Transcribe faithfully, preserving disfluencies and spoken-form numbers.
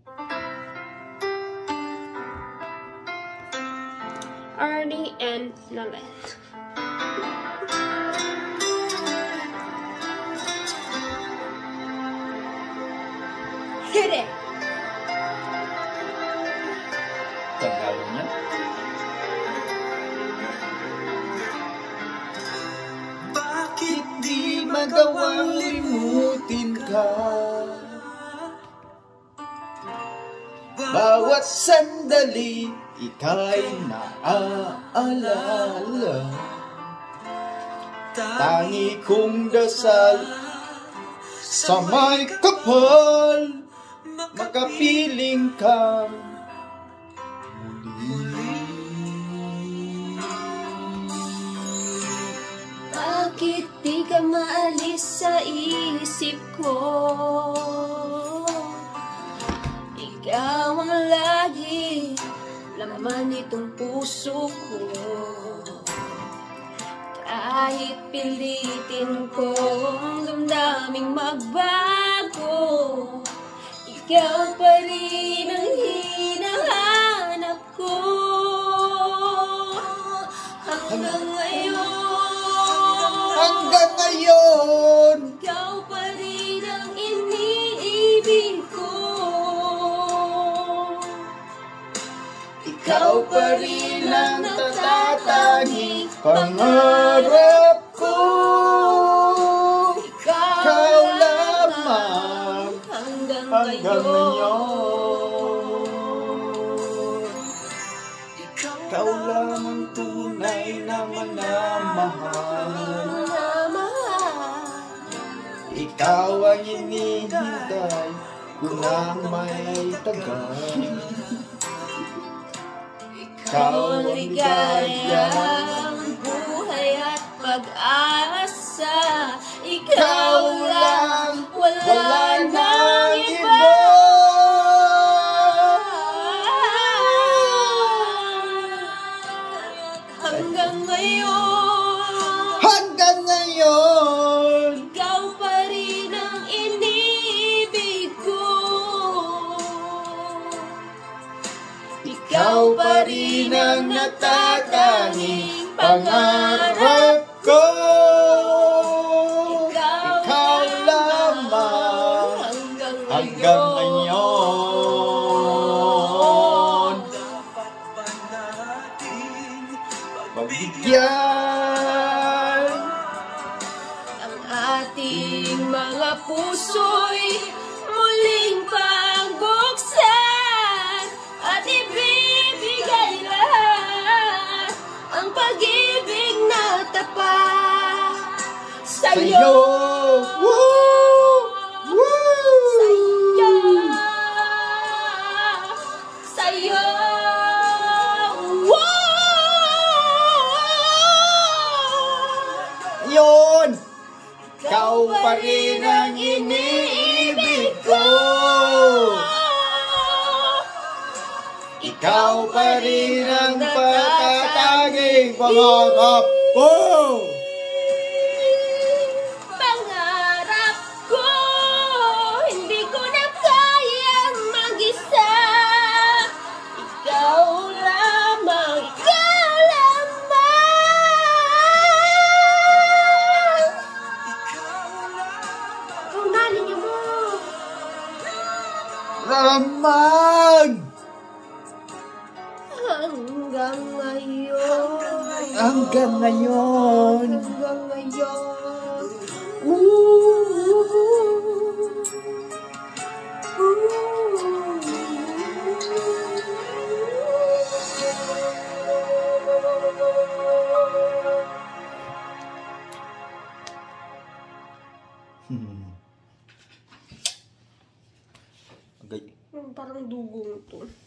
Arnie and Nalet. Hit it! Tagal niya. Bakit di magawang limutin ka? Bawat sandali ika'y naaalala. Tangi kong dasal sa may kapal, makapiling ka muli. Bakit di ka maalis sa isip ko? Ikaw ang lagi laman nitong puso ko. Kahit pilitin ko ang damdaming magbago, ikaw pa rin ang hinahanap ko. Hanggang ngayon, Hanggang ngayon, ikaw pa rin ang iniibig ko. ikaw pa rin ang natatanging pangarap ko. Ikaw lamang hanggang hanggang ngayon. Ikaw lamang tunay na minamahal. Ikaw ang hinihintay ko nang may tagal. Ikaw ang ligayang buhay at pag-asa. Ikaw lang, wala nang iba. Hanggang ngayon, Hanggang ngayon, ikaw pa rin ang iniibig ko. ikaw pa rin ang natatanging pangarap ko. Ikaw lamang hanggang ngayon. Pagbigyan Ang ating mga puso'y muling pagbuksan at ibibigay lahat ang pag-ibig na tapat sa'yo. sa'yo. Woo! Woo! Sa'yo. Sa'yo. Yun! Ikaw pa rin ang iniibig ko. Ikaw pa rin ang patataging pangarap ko. Pangarap ko, hindi ko na kayang mag-isa. Ikaw lamang, ikaw lamang. Unahin niyo mo. Ramag! Hanggang ngayon. Hanggang ngayon. Hanggang ngayon. Hmm. Okay. Parang dugong to.